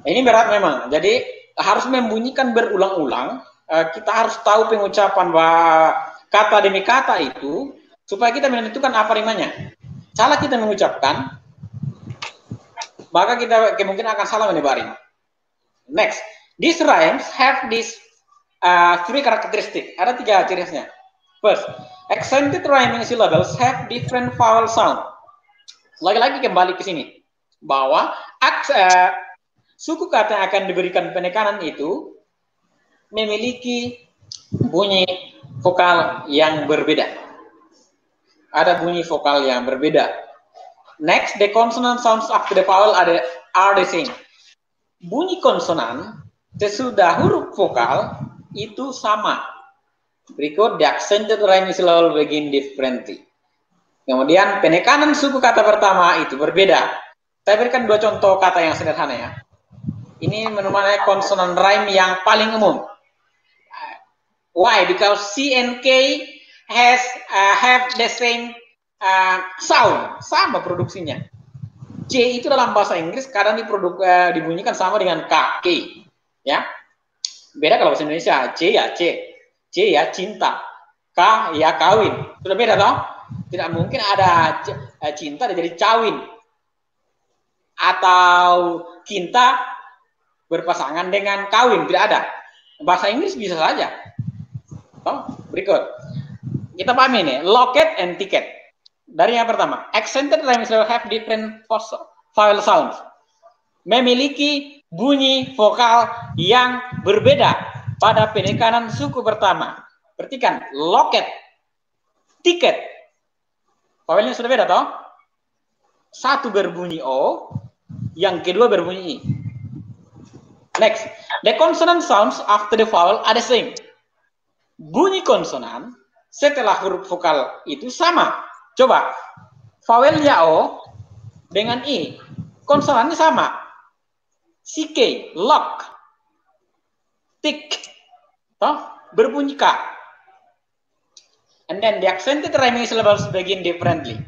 Ini berat memang. Jadi harus membunyikan berulang-ulang. Kita harus tahu pengucapan kata demi kata itu supaya kita menentukan apa rimanya. Salah kita mengucapkan, maka kita kemungkinan akan salah menyebarin. Next, these rhymes have these three characteristic. Ada 3 ciri khasnya. First, accented rhyming syllables have different vowel sound. Lagi-lagi kembali ke sini bahwa suku kata yang akan diberikan penekanan itu memiliki bunyi vokal yang berbeda. Ada bunyi vokal yang berbeda. Next, the consonant sounds after the vowel are the same. Bunyi konsonan sesudah huruf vokal itu sama. Berikut, the accented rhyming syllable begin differently. Kemudian penekanan suku kata pertama itu berbeda. Saya berikan 2 contoh kata yang sederhana ya. Ini merupakan konsonan rhyme yang paling umum. Why? Because C and K have the same sound, sama produksinya. C itu dalam bahasa Inggris kadang dibunyikan sama dengan K, ya. Beda kalau bahasa Indonesia, C ya cinta, K ya kawin. Sudah beda toh? Tidak mungkin ada cinta jadi cawin atau cinta berpasangan dengan kawin, tidak ada. Bahasa Inggris bisa saja. Oh, berikut. Kita pahami nih, locket and ticket. Dari yang pertama, accented rhymes have different vowel sounds. Memiliki bunyi vokal yang berbeda pada penekanan suku pertama. Perhatikan, locket, ticket. Vowelnya sudah beda toh? Satu berbunyi O, yang kedua berbunyi I. Next, the consonant sounds after the vowel are the same. Bunyi konsonan setelah huruf vokal itu sama. Coba, vowelnya O dengan I, konsonannya sama. CK, lock, tick, toh, berbunyi K. And then the accented rhyming syllables begin differently.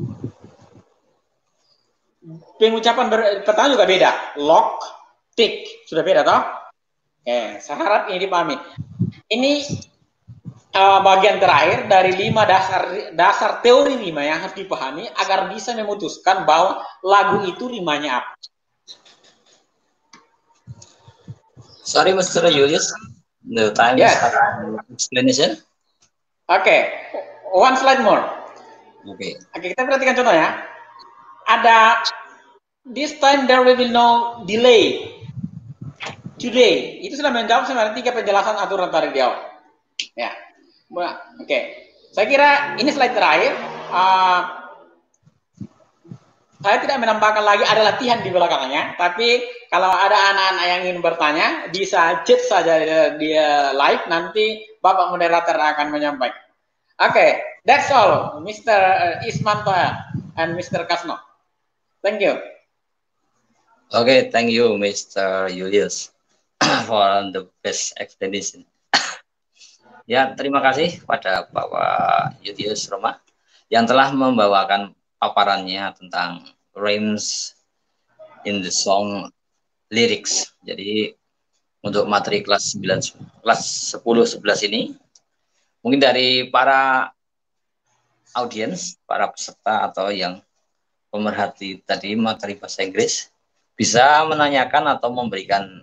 Pengucapan pertama juga beda. Lock, tick, sudah beda toh? Saya harap ini dipahami. Ini bagian terakhir dari 5 dasar teori rima yang harus dipahami agar bisa memutuskan bahwa lagu itu rimanya apa. Sorry, Mr. Julius, the time is explanation. Okay, one slide more. Okay, kita perhatikan contohnya. Ada this time there will be no delay. Today itu sudah menjawab sebenarnya 3 penjelasan aturan tarik di awal. Ya, oke. Saya kira ini slide terakhir. Saya tidak menambahkan lagi, ada latihan di belakangnya. Tapi kalau ada anak-anak yang ingin bertanya, bisa chat saja dia live. Nanti Bapak moderator akan menyampaikan. Oke, that's all, Mr. Ismanto and Mr. Kasno. Thank you. Okay, thank you, Mr. Julius, for the best explanation. Ya, terima kasih pada Bapak Julius Roma yang telah membawakan paparannya tentang rhymes in the song lyrics. Jadi untuk materi kelas 10-11 ini, mungkin dari para audiens, para peserta atau yang pemerhati tadi materi bahasa Inggris bisa menanyakan atau memberikan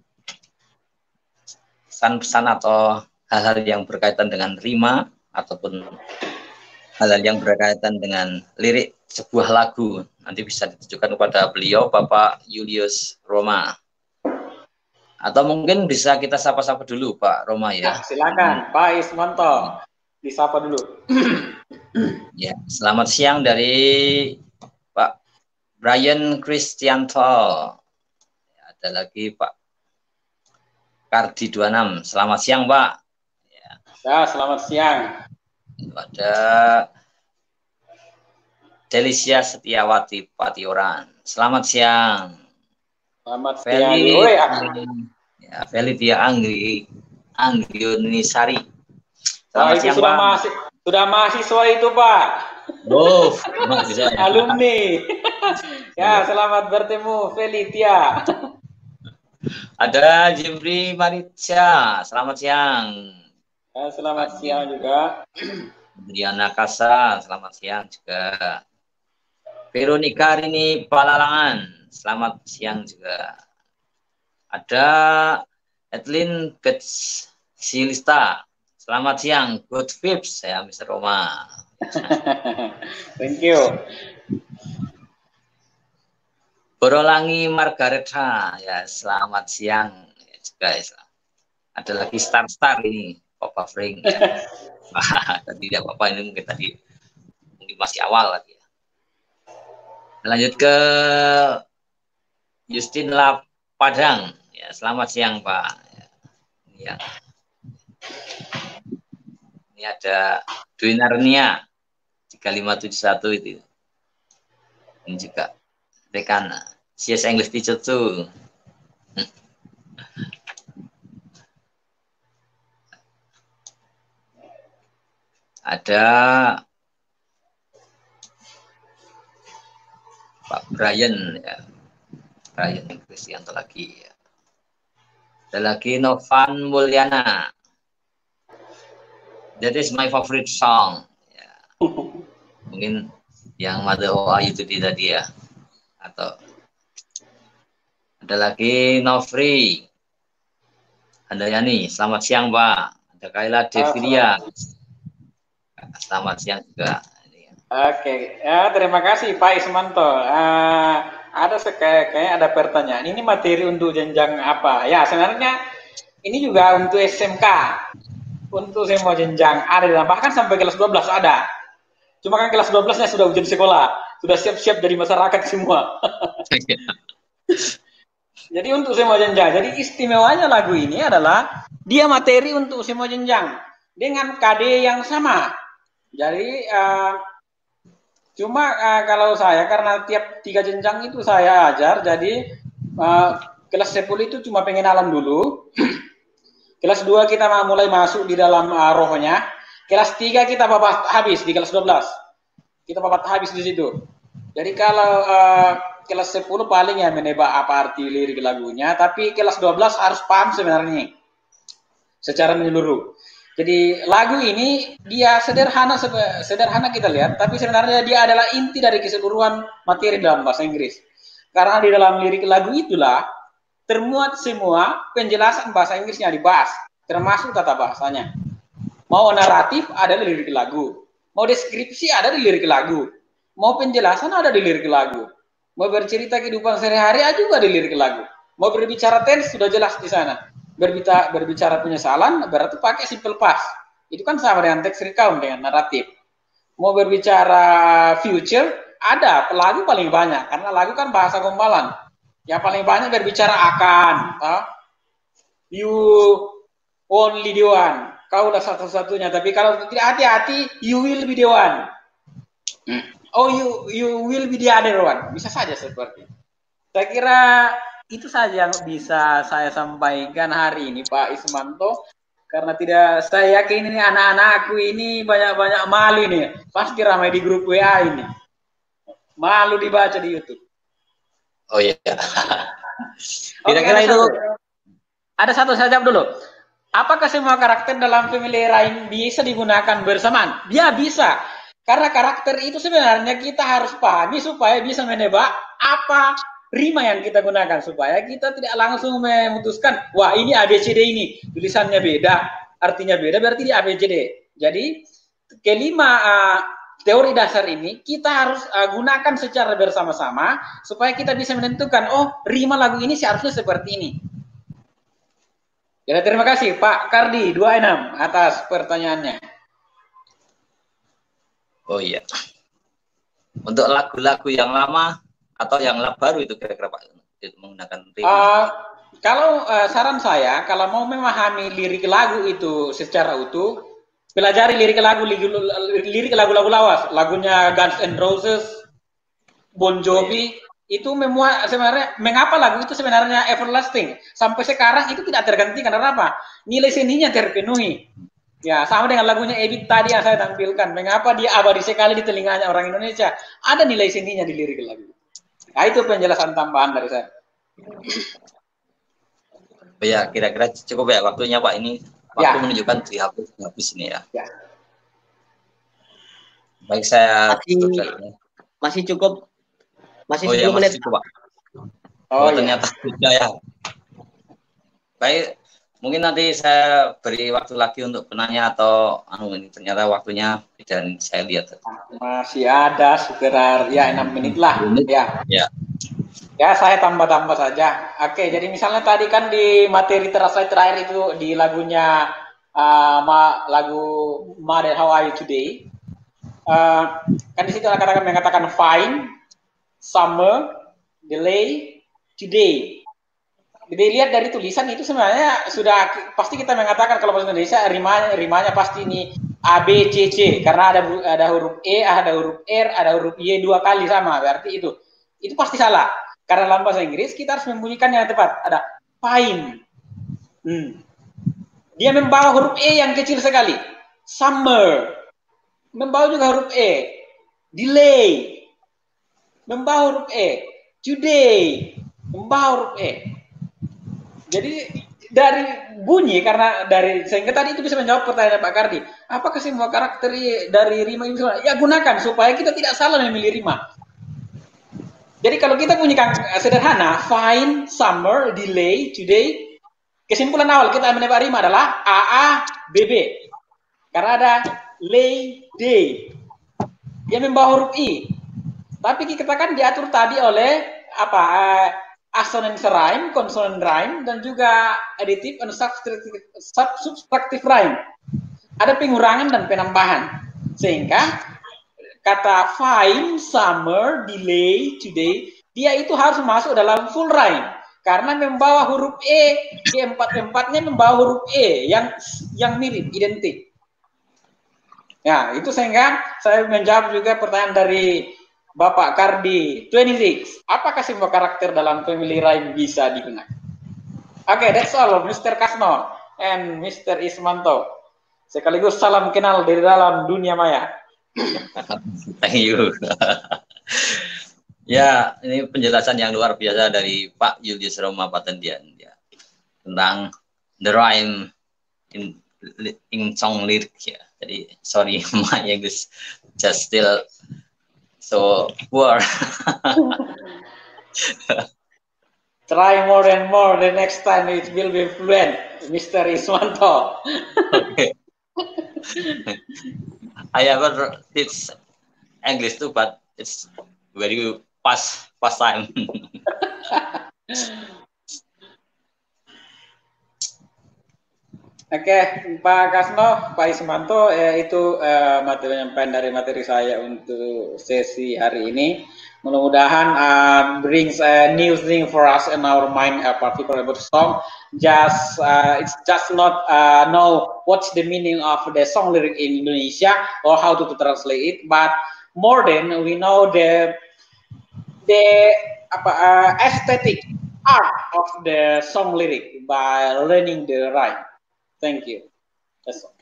pesan-pesan atau hal-hal yang berkaitan dengan rima ataupun hal-hal yang berkaitan dengan lirik sebuah lagu. Nanti bisa ditujukan kepada beliau, Bapak Julius Roma. Atau mungkin bisa kita sapa-sapa dulu, Pak Roma ya. Silakan, Pak Ismanto, disapa dulu. Ya, selamat siang dari Pak Brian Kristianto. Ada lagi Pak Kardi 26. Selamat siang, Pak. Ya, selamat siang. Ada Delicia Setiawati Patioran. Selamat siang. Selamat siang. Felitia Anggionisari. Selamat siang, sudah Pak. Sudah mahasiswa itu, Pak. Oh, mahasiswa. Alumni. Ya, selamat bertemu Felitia. Ada Jimri Maricia, selamat siang. Selamat siang juga. Diana Kasa, selamat siang juga. Veronica Rini Palalangan, selamat siang juga. Ada Edlin Silista, selamat siang. Good vibes, saya Mr. Roma. Thank you. Borolangi Margareta, ya selamat siang ya, guys. Ada lagi star ini, Papa Frank. Ya. Tadi tidak apa-apa, ini mungkin masih awal lagi. Ya. Lanjut ke Justin Padang, ya selamat siang Pak. Ya. Ini ada Dwi Narnia 3571 itu. Ini juga rekan CS English Teacher tuh. Ada Pak Brian ya. Brian Kristianto lagi ya. Ada lagi Novan Mulyana. That is my favorite song. Ya. Mungkin yang Mother OA itu tidak dia. Atau ada lagi Novri. Ada Yani, selamat siang Pak. Ada Kaila Deviria. Selamat siang juga. Oke, ya, terima kasih Pak Ismanto. Ada kayaknya ada pertanyaan. Ini materi untuk jenjang apa? Ya, sebenarnya ini juga untuk SMK. Untuk semua jenjang ada, bahkan sampai kelas 12 ada. Cuma kan kelas 12-nya sudah ujian sekolah, sudah siap-siap dari masyarakat semua. Jadi untuk semua jenjang. Jadi istimewanya lagu ini adalah dia materi untuk semua jenjang dengan KD yang sama. Jadi cuma kalau saya karena tiap 3 jenjang itu saya ajar, jadi kelas 10 itu cuma pengenalan dulu. Kelas 2 kita mulai masuk di dalam rohnya. Kelas 3 kita babat habis di kelas 12. Kita babat habis di situ. Jadi kalau kelas 10 paling ya menebak apa arti lirik lagunya, tapi kelas 12 harus paham sebenarnya secara menyeluruh. Jadi lagu ini dia sederhana kita lihat, tapi sebenarnya dia adalah inti dari keseluruhan materi dalam bahasa Inggris. Karena di dalam lirik lagu itulah termuat semua penjelasan bahasa Inggrisnya dibahas, termasuk tata bahasanya. Mau naratif ada di lirik lagu, mau deskripsi ada di lirik lagu, mau penjelasan ada di lirik lagu, mau bercerita kehidupan sehari-hari ada juga di lirik lagu, mau berbicara tense sudah jelas di sana. Berbicara penyesalan berarti pakai simple past. Itu kan sama dengan text recount dengan naratif. Mau berbicara future ada lagu paling banyak karena lagu kan bahasa gombalan. Yang paling banyak berbicara akan, you only the one, kau udah satu-satunya. Tapi kalau tidak hati-hati, you will be the one. Oh, you will be the other one. Bisa saja seperti itu. Saya kira itu saja yang bisa saya sampaikan hari ini, Pak Ismanto. Karena tidak, saya yakin ini anak-anakku ini banyak-banyak malu ini. Pasti ramai di grup WA ini. Malu dibaca di YouTube. Oh iya. Kira-kira itu ada satu saya jawab dulu. Apakah semua karakter dalam Family Rhyme bisa digunakan bersamaan? Dia bisa. Karena karakter itu sebenarnya kita harus pahami supaya bisa menebak apa rima yang kita gunakan supaya kita tidak langsung memutuskan wah ini ABCD ini tulisannya beda, artinya beda berarti di ABCD. Jadi kelima teori dasar ini kita harus gunakan secara bersama-sama supaya kita bisa menentukan oh rima lagu ini seharusnya seperti ini. Jadi terima kasih Pak Kardi 26 atas pertanyaannya. Oh iya. Untuk lagu-lagu yang lama atau yang baru itu kira-kira Pak menggunakan rima? Kalau saran saya kalau mau memahami lirik lagu itu secara utuh, pelajari lirik lagu-lagu lawas, lagunya Guns N' Roses, Bon Jovi, itu memuat sebenarnya mengapa lagu itu sebenarnya everlasting sampai sekarang itu tidak tergantikan karena apa? Nilai seninya terpenuhi. Ya sama dengan lagunya Ebit tadi yang saya tampilkan. Mengapa dia abadi sekali di telinganya orang Indonesia? Ada nilai seninya di lirik lagu. Nah, itu penjelasan tambahan dari saya. Ya, kira-kira cukup ya waktunya Pak ini. Waktu menunjukkan habis ini ya. Baik, saya masih cukup. Masih 10 ya, menit. masih cukup, Pak. Oh, ternyata tidak ya. Baik, mungkin nanti saya beri waktu lagi untuk penanya atau ini ternyata waktunya dan saya lihat. Masih ada sekitar ya 6 menit lah. Ya. Ya, saya tambah saja. Oke, jadi misalnya tadi kan di materi terakhir itu di lagunya lagu Mother How Are You Today. Kan di situ mengatakan fine, summer, delay, today. Jadi lihat dari tulisan itu sebenarnya sudah pasti kita mengatakan kalau bahasa Indonesia rimanya pasti ini A B C C karena ada huruf E, ada huruf R, ada huruf Y 2 kali sama, berarti itu pasti salah. Karena dalam bahasa Inggris kita harus membunyikan yang tepat. Ada fine. Dia membawa huruf E yang kecil sekali. Summer. Membawa juga huruf E. Delay. Membawa huruf E. Today. Membawa huruf E. Jadi dari bunyi sehingga tadi itu bisa menjawab pertanyaan Pak Kardi. Apakah semua karakter dari rima ini ya gunakan supaya kita tidak salah memilih rima. Jadi kalau kita bunyikan sederhana, fine, summer, delay, today, kesimpulan awal kita menebak rima adalah AA, BB. Karena ada lay, day. Dia membawa huruf I. Tapi kita kan diatur tadi oleh assonance rhyme, consonant rhyme, dan juga additive and subtractive rhyme. Ada pengurangan dan penambahan. Sehingga kata fine, summer, delay, today, dia itu harus masuk dalam full rhyme. Karena membawa huruf E, keempat-empatnya membawa huruf E yang mirip, identik. Ya, itu sehingga saya menjawab juga pertanyaan dari Bapak Kardi 26. Apakah semua karakter dalam family rhyme bisa digunakan? Oke, that's all, Mr. Kasno and Mr. Ismanto. Sekaligus salam kenal dari dalam dunia maya. Thank you. Ya, ini penjelasan yang luar biasa dari Pak Julius Roma Patandian ya, tentang the rhyme in song lyric ya. Jadi sorry, my English just still so poor. Try more and more. The next time it will be fluent, Mr. Ismanto. Okay. I ever teach English too, but it's very fast time. Oke, Pak Kasno, Pak Ismanto, itu materi penyampaian dari materi saya untuk sesi hari ini. Mudah-mudahan brings a new thing for us in our mind, particularly about song. It's just not know what's the meaning of the song lyric in Indonesia or how to translate it, but more than we know the aesthetic art of the song lyric by learning the rhyme. Thank you. That's all.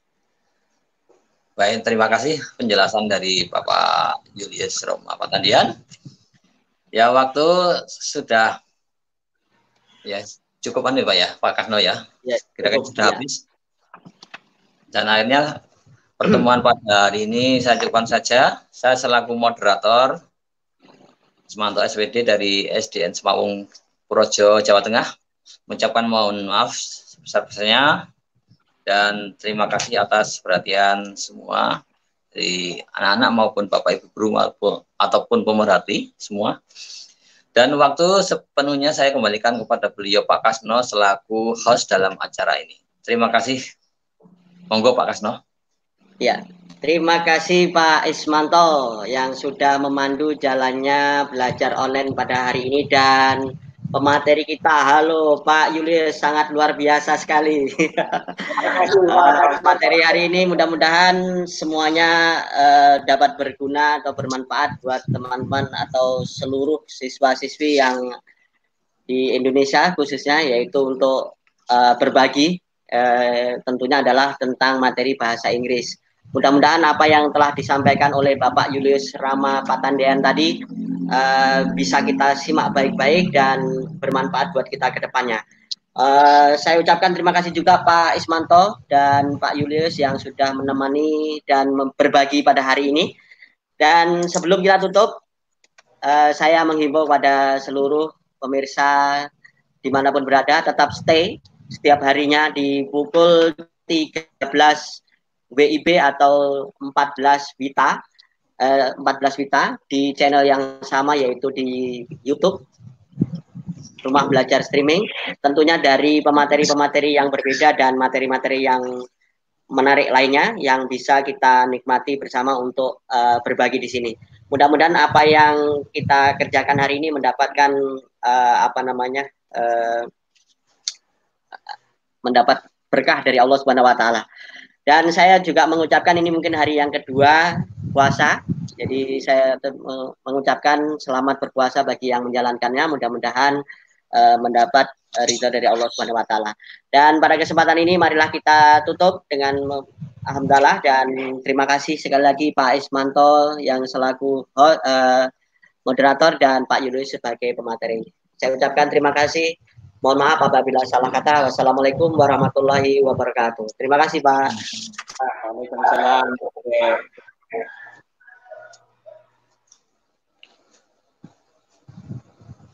Baik, terima kasih penjelasan dari Bapak Julius Roma Patandian. Ya, waktu sudah ya cukup nih Pak ya, Pak Kasno ya. Kira-kira sudah habis. Dan akhirnya pertemuan pada hari ini saya cukupkan saja. Saya selaku moderator Ismanto SPD dari SDN Semawung Purworejo, Jawa Tengah, mengucapkan mohon maaf sebesar-besarnya dan terima kasih atas perhatian semua dari anak-anak maupun Bapak Ibu guru ataupun pemerhati semua. Dan waktu sepenuhnya saya kembalikan kepada beliau Pak Kasno selaku host dalam acara ini. Terima kasih. Monggo Pak Kasno. Ya, terima kasih Pak Ismanto yang sudah memandu jalannya belajar online pada hari ini dan pemateri kita. Halo Pak Julius, sangat luar biasa sekali. Materi hari ini mudah-mudahan semuanya dapat berguna atau bermanfaat buat teman-teman atau seluruh siswa-siswi yang di Indonesia khususnya, yaitu untuk berbagi tentunya adalah tentang materi bahasa Inggris. Mudah-mudahan apa yang telah disampaikan oleh Bapak Julius Rama Patandian tadi bisa kita simak baik-baik dan bermanfaat buat kita ke depannya. Saya ucapkan terima kasih juga Pak Ismanto dan Pak Julius yang sudah menemani dan berbagi pada hari ini. Dan sebelum kita tutup, saya menghimbau pada seluruh pemirsa dimanapun berada, tetap stay setiap harinya di pukul 13 WIB atau 14 Wita, 14 Wita di channel yang sama, yaitu di YouTube Rumah Belajar Streaming, tentunya dari pemateri-pemateri yang berbeda dan materi-materi yang menarik lainnya yang bisa kita nikmati bersama untuk berbagi di sini. Mudah-mudahan apa yang kita kerjakan hari ini mendapatkan mendapat berkah dari Allah Subhanahu wa taala. Dan saya juga mengucapkan ini mungkin hari yang kedua puasa. Jadi saya mengucapkan selamat berpuasa bagi yang menjalankannya. Mudah-mudahan mendapat ridha dari Allah Subhanahu wa taala. Dan pada kesempatan ini marilah kita tutup dengan alhamdulillah dan terima kasih sekali lagi Pak Ismanto yang selaku moderator dan Pak Yunus sebagai pemateri. Saya ucapkan terima kasih. Mohon maaf apabila salah kata. Wassalamualaikum warahmatullahi wabarakatuh. Terima kasih Pak. Waalaikumsalam.